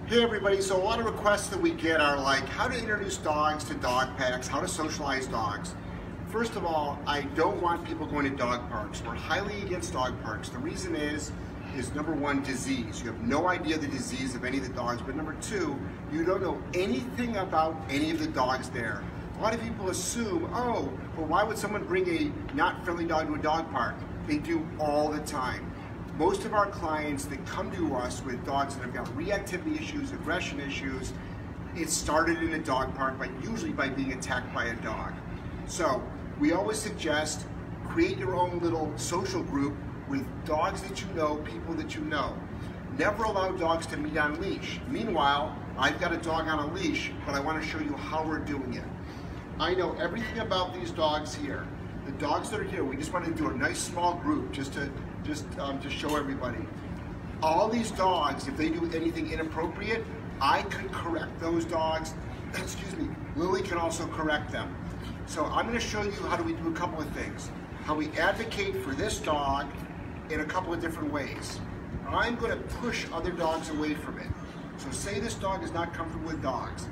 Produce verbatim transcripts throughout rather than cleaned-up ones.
Hey everybody, so a lot of requests that we get are like how to introduce dogs to dog packs, how to socialize dogs. First of all, I don't want people going to dog parks. We're highly against dog parks. The reason is, is number one, disease. You have no idea the disease of any of the dogs, but number two, you don't know anything about any of the dogs there. A lot of people assume, oh, well why would someone bring a not friendly dog to a dog park? They do all the time. Most of our clients that come to us with dogs that have got reactivity issues, aggression issues, it started in a dog park, but usually by being attacked by a dog. So we always suggest create your own little social group with dogs that you know, people that you know. Never allow dogs to meet on leash. Meanwhile, I've got a dog on a leash, but I want to show you how we're doing it. I know everything about these dogs here. The dogs that are here, we just want to do a nice small group just to just um, to show everybody. All these dogs, if they do anything inappropriate, I could correct those dogs. Excuse me, Lily can also correct them. So I'm going to show you how do we do a couple of things. How we advocate for this dog in a couple of different ways. I'm going to push other dogs away from it. So say this dog is not comfortable with dogs.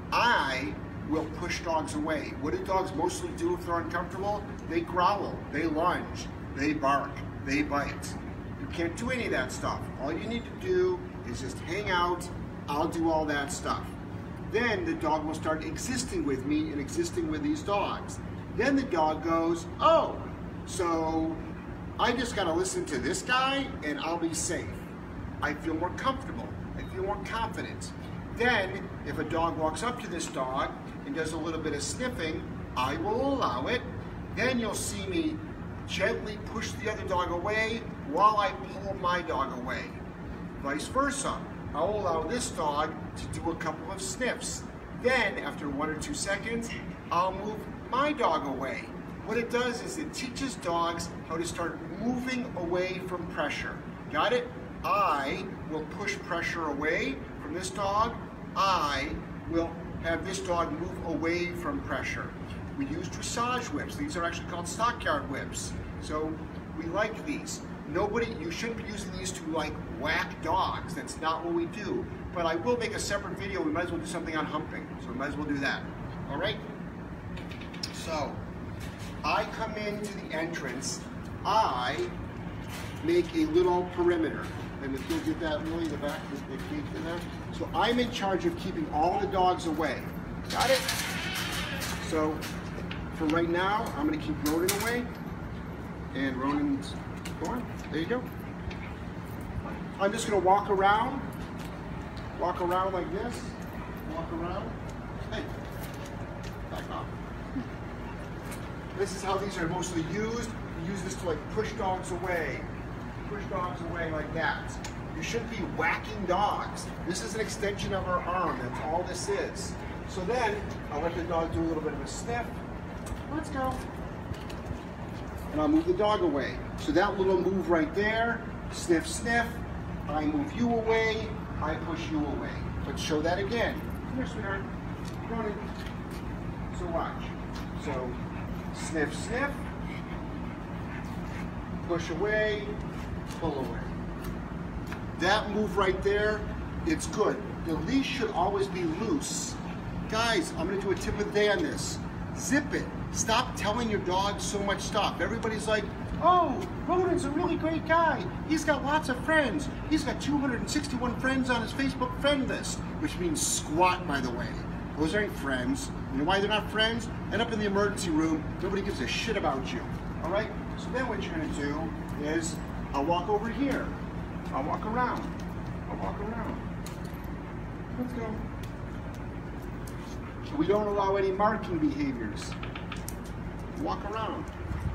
I will push dogs away. What do dogs mostly do if they're uncomfortable? They growl, they lunge, they bark, they bite. You can't do any of that stuff. All you need to do is just hang out. I'll do all that stuff. Then the dog will start existing with me and existing with these dogs. Then the dog goes, oh, so I just gotta listen to this guy and I'll be safe. I feel more comfortable. I feel more confident. Then, if a dog walks up to this dog and does a little bit of sniffing, I will allow it. Then you'll see me gently push the other dog away while I pull my dog away. Vice versa. I'll allow this dog to do a couple of sniffs. Then, after one or two seconds, I'll move my dog away. What it does is it teaches dogs how to start moving away from pressure. Got it? I will push pressure away from this dog. I will have this dog move away from pressure. We use dressage whips. These are actually called stockyard whips. So we like these. Nobody, you shouldn't be using these to like whack dogs. That's not what we do. But I will make a separate video. We might as well do something on humping. So we might as well do that. All right? So I come into the entrance. I make a little perimeter. And if you'll get that really in the back, the gate in there. So I'm in charge of keeping all the dogs away. Got it? So for right now, I'm going to keep Ronan away. And Ronan's going. There you go. I'm just going to walk around. Walk around like this. Walk around. Hey, back off. This is how these are mostly used. We use this to like push dogs away. Push dogs away like that. You shouldn't be whacking dogs. This is an extension of our arm. That's all this is. So then, I'll let the dog do a little bit of a sniff. Let's go. And I'll move the dog away. So that little move right there, sniff, sniff. I move you away. I push you away. Let's show that again. Come here, sweetheart. Running. So watch. So sniff, sniff. Push away. Pull away. That move right there, it's good. The leash should always be loose. Guys, I'm gonna do a tip of the day on this. Zip it. Stop telling your dog so much stuff. Everybody's like, oh, Ronan's a really great guy. He's got lots of friends. He's got two hundred sixty-one friends on his Facebook friend list, which means squat, by the way. Those aren't friends. You know why they're not friends? End up in the emergency room. Nobody gives a shit about you. All right? So then what you're gonna do is, I'll walk over here. I'll walk around. I'll walk around. Let's go. We don't allow any marking behaviors. Walk around.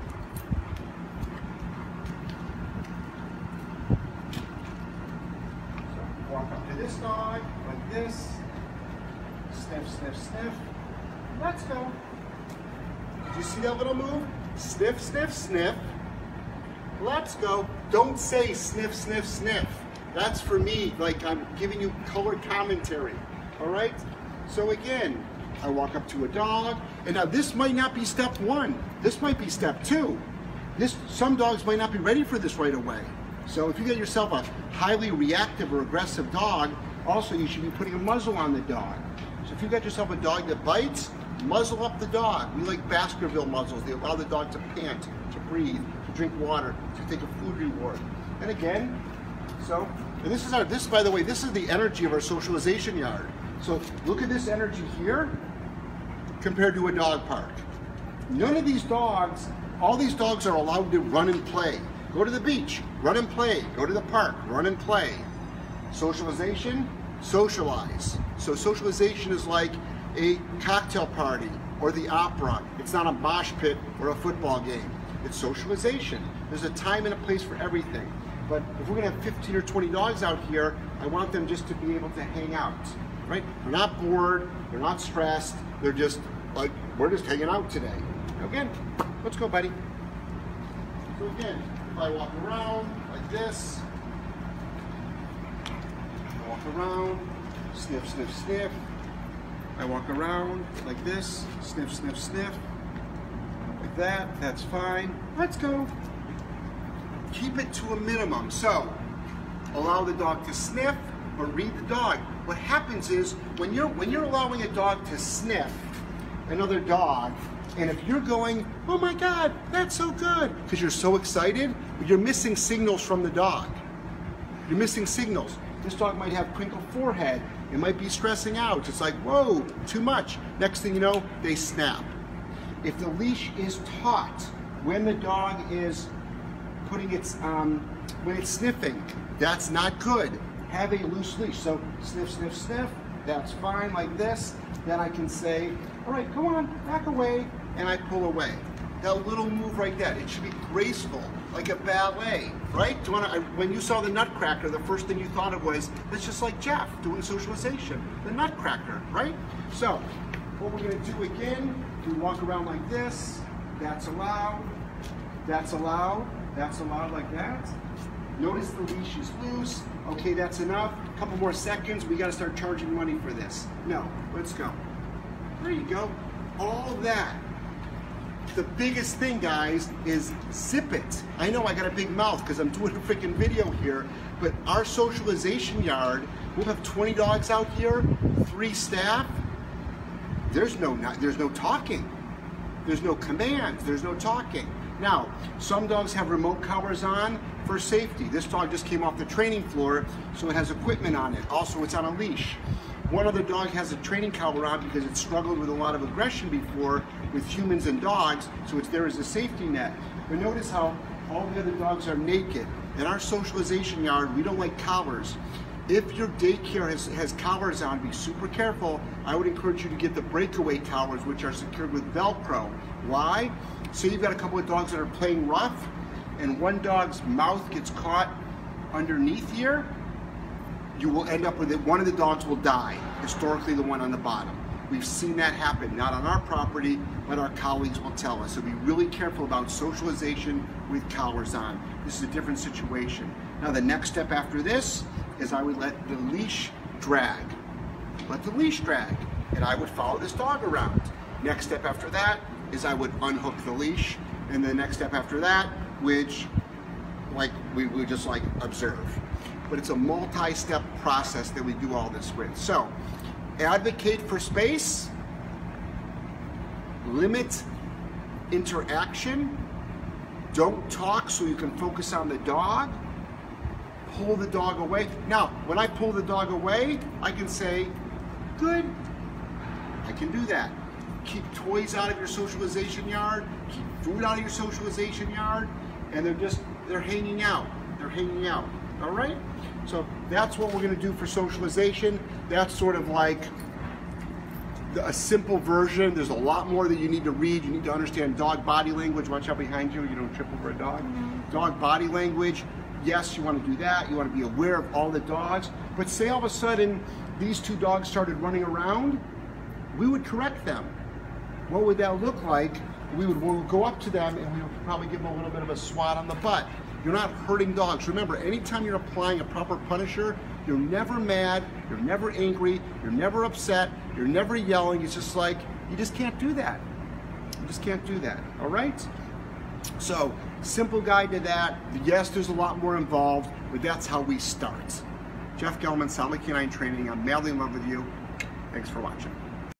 So walk up to this dog, like this. Sniff, sniff, sniff. Let's go. Did you see that little move? Sniff, sniff, sniff. Let's go. Don't say sniff, sniff, sniff. That's for me, like I'm giving you color commentary. All right? So again, I walk up to a dog, and now this might not be step one. This might be step two. This, some dogs might not be ready for this right away. So if you get yourself a highly reactive or aggressive dog, Also, you should be putting a muzzle on the dog. So if you've got yourself a dog that bites, muzzle up the dog. We like Baskerville muzzles. They allow the dog to pant, to breathe, to drink water, to take a food reward. And again, so, and this is our, this, by the way, this is the energy of our socialization yard. So look at this energy here compared to a dog park. None of these dogs, all these dogs are allowed to run and play. Go to the beach, run and play. Go to the park, run and play. Socialization, socialize. So socialization is like a cocktail party or the opera. It's not a mosh pit or a football game. It's socialization. There's a time and a place for everything. But if we're gonna have fifteen or twenty dogs out here, I want them just to be able to hang out, right? They're not bored, they're not stressed, they're just like, we're just hanging out today. Again, let's go, buddy. So again, if I walk around like this, I walk around, sniff, sniff, sniff. I walk around like this, sniff, sniff, sniff. Like that, that's fine. Let's go. Keep it to a minimum. So, allow the dog to sniff or read the dog. What happens is, when you're, when you're allowing a dog to sniff another dog, and if you're going, oh my God, that's so good, because you're so excited, you're missing signals from the dog. You're missing signals. This dog might have crinkled forehead. It might be stressing out. It's like, whoa, too much. Next thing you know, they snap. If the leash is taut, when the dog is putting its, um, when it's sniffing, that's not good. Have a loose leash. So sniff, sniff, sniff, that's fine like this. Then I can say, all right, come on, back away, and I pull away. That little move right there, it should be graceful, like a ballet, right? Do you wanna, I, when you saw the Nutcracker, the first thing you thought of was, it's just like Jeff doing socialization, the Nutcracker, right? So, what we're gonna do again, we walk around like this, that's allowed, that's allowed, that's allowed like that. Notice the leash is loose. Okay, that's enough. A couple more seconds, we gotta start charging money for this. No, let's go. There you go. All that. The biggest thing, guys, is zip it. I know I got a big mouth because I'm doing a freaking video here, but our socialization yard, we'll have twenty dogs out here, three staff. There's no, there's no talking. There's no commands, there's no talking. Now, some dogs have remote collars on for safety. This dog just came off the training floor, so it has equipment on it. Also, it's on a leash. One other dog has a training collar on because it struggled with a lot of aggression before with humans and dogs, so it's there as a safety net. But notice how all the other dogs are naked. In our socialization yard, we don't like collars. If your daycare has, has collars on, be super careful. I would encourage you to get the breakaway collars, which are secured with Velcro. Why? So you've got a couple of dogs that are playing rough, and one dog's mouth gets caught underneath here, you will end up with it. One of the dogs will die, historically the one on the bottom. We've seen that happen, not on our property, but our colleagues will tell us. So be really careful about socialization with collars on. This is a different situation. Now the next step after this is I would let the leash drag. Let the leash drag, and I would follow this dog around. Next step after that is I would unhook the leash, and the next step after that, which like we would just like observe. But it's a multi-step process that we do all this with. So, advocate for space, limit interaction, don't talk so you can focus on the dog, pull the dog away. Now, when I pull the dog away, I can say, good, I can do that. Keep toys out of your socialization yard, keep food out of your socialization yard, and they're just, they're hanging out, they're hanging out. All right? So that's what we're going to do for socialization. That's sort of like the, a simple version. There's a lot more that you need to read. You need to understand dog body language. Watch out behind you. You don't trip over a dog. Mm-hmm. Dog body language. Yes, you want to do that. You want to be aware of all the dogs. But say all of a sudden these two dogs started running around, we would correct them. What would that look like? We would, we would go up to them and we would probably give them a little bit of a swat on the butt. You're not hurting dogs. Remember, anytime you're applying a proper punisher, you're never mad, you're never angry, you're never upset, you're never yelling. It's just like, you just can't do that. You just can't do that, all right? So, simple guide to that. Yes, there's a lot more involved, but that's how we start. Jeff Gellman, Solid Canine Training. I'm madly in love with you. Thanks for watching.